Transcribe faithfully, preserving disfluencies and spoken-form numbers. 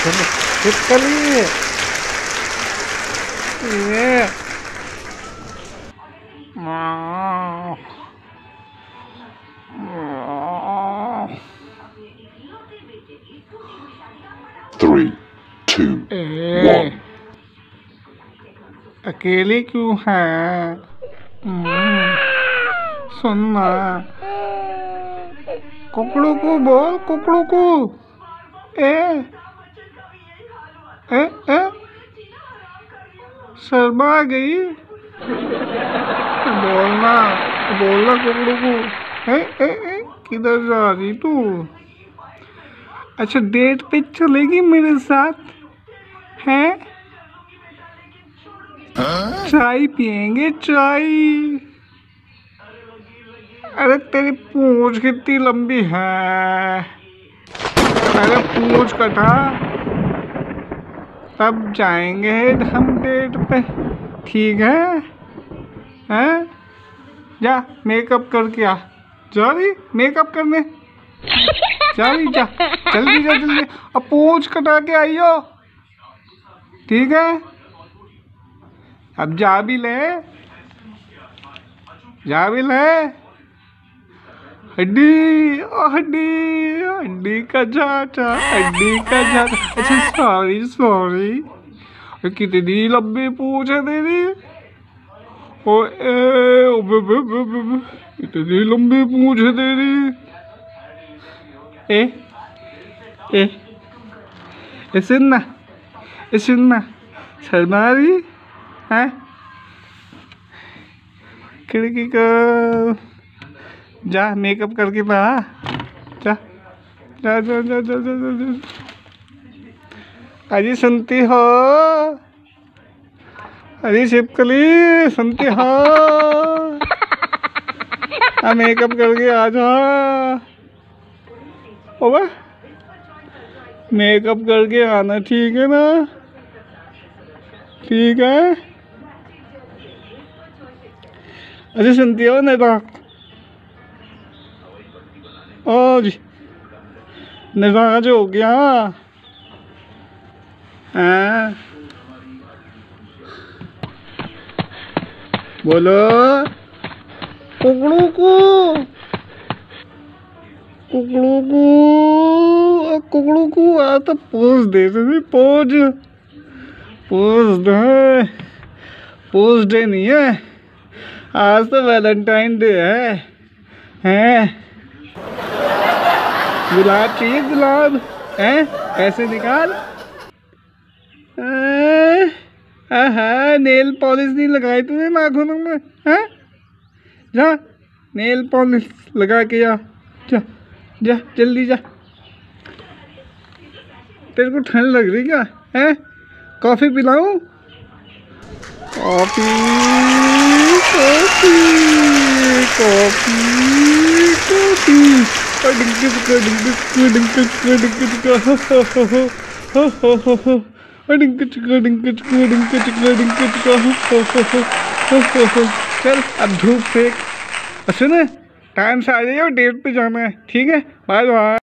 चलो छिपकली ये Three, two, one. अकेले क्यों है? सुनना, कुकड़ू को बोल, कुकड़ू को ए ए ए शर्मा गई। बोलना बोलना कुकड़ू को। ए ए ए किधर जा रही तू? अच्छा डेट पे चलेगी मेरे साथ हैं? चाय पियेंगे चाय। अरे तेरी पूंछ कितनी लंबी है? अरे पूंछ कटा तब जाएंगे हम डेट पे, ठीक है? हैं? जा मेकअप करके आ। जा रही मेकअप करने? जा रही जा, जल्दी जा जल्दी। अब पूंछ कटा के आइयो, ठीक है? अब जा भी ले, जा भी ले। हड्डी ओ हड्डी हड्डी का चाचा, हड्डी का चाचा। अच्छा सॉरी सॉरी। कितनी लंबी पूंछ है तेरी? ओ ए ओ बे बे बे बे बे। इतनी लंबी पूंछ है तेरी। ए ए ए सुनना, ए सुनना, शर्मा रही है? खिड़की को जा मेकअप करके बा। जा जा जा जा जा जा जा, जा। अजी सुनती हो? अरे छिपकली सुनती हो? आ मेकअप करके आ जा। ओबे मेकअप करके आना, ठीक है ना? ठीक है? अरे सुनती हो नहीं? ओ जी नाराज हो गया हैं? बोलो कुकड़ू को, कुकड़ू को, कुकड़ू को आ तो पोज दे दे। पोज पोज दे, पोज डे नहीं है आज तो वैलेंटाइन डे है। हैं? गुलाब चाहिए? गुलाब हैं? पैसे निकाल। हाँ नेल पॉलिश नहीं लगाई तूने नाखूनों में? हैं? जा नेल पॉलिश लगा के जा, जा जा जल्दी जा। तेरे को ठंड लग रही क्या? हैं? कॉफी पिलाऊं? Coffee coffee coffee coffee. चल अब धूप सेक। सुन टाइम से आ जाइए, डेट पे जाना है, ठीक है? Bye bye.